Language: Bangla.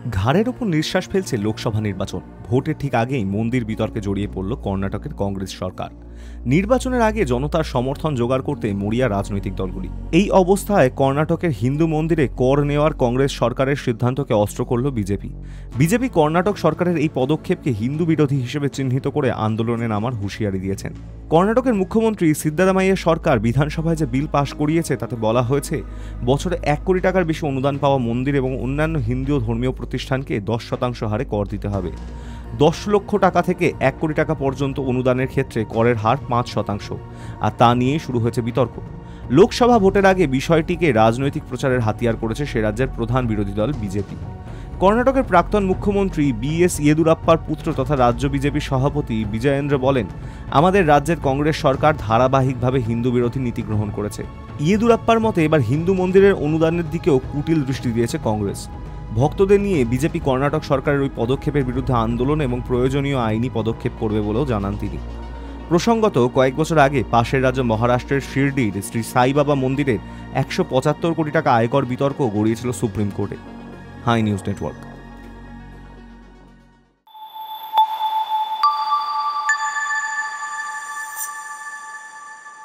ঘাড়ের ওপর নিঃশ্বাস ফেলছে লোকসভা নির্বাচন। ভোটের ঠিক আগেই মন্দির বিতর্কে জড়িয়ে পড়ল কর্ণাটকের কংগ্রেস সরকার। নির্বাচনের আগে জনতার সমর্থন জোগাড় করতে মরিয়া রাজনৈতিক দলগুলি। এই অবস্থায় কর্ণাটকের হিন্দু মন্দিরে কর নেওয়ার কংগ্রেস সরকারের সিদ্ধান্তকে অস্ত্র করল বিজেপি কর্ণাটক সরকারের এই পদক্ষেপকে হিন্দু বিরোধী হিসেবে চিহ্নিত করে আন্দোলনে নামার হুঁশিয়ারি দিয়েছেন। কর্ণাটকের মুখ্যমন্ত্রী সিদ্দারামাইয়ার সরকার বিধানসভায় যে বিল পাশ করিয়েছে তাতে বলা হয়েছে বছরে 1 কোটি টাকার বেশি অনুদান পাওয়া মন্দির এবং অন্যান্য হিন্দু ধর্মীয় প্রতিষ্ঠানকে 10% হারে কর দিতে হবে। 10 লক্ষ টাকা থেকে 1 কোটি টাকা পর্যন্ত অনুদানের ক্ষেত্রে করের হার 5%, আর তা নিয়ে শুরু হয়েছে বিতর্ক। লোকসভা ভোটের আগে বিষয়টিকে রাজনৈতিক প্রচারের হাতিয়ার করেছে সে রাজ্যের প্রধান বিরোধী দল বিজেপি। কর্ণাটকের প্রাক্তন মুখ্যমন্ত্রী বিএস ইয়েদুরাপ্পার পুত্র তথা রাজ্য বিজেপি সভাপতি বিজয়েন্দ্র বলেন, আমাদের রাজ্যের কংগ্রেস সরকার ধারাবাহিকভাবে হিন্দু বিরোধী নীতি গ্রহণ করেছে। ইয়েদুরাপ্পার মতে এবার হিন্দু মন্দিরের অনুদানের দিকেও কুটিল দৃষ্টি দিয়েছে কংগ্রেস। ভক্তদের নিয়ে বিজেপি কর্ণাটক সরকারের ওই পদক্ষেপের বিরুদ্ধে আন্দোলন এবং প্রয়োজনীয় আইনি পদক্ষেপ করবে বলেও জানান তিনি। প্রসঙ্গত, কয়েক বছর আগে পাশের রাজ্য মহারাষ্ট্রের শিরডির শ্রী সাই বাবা মন্দিরের 175 কোটি টাকা আয়কর বিতর্ক গড়িয়েছিল সুপ্রিম কোর্টে। Hi news network.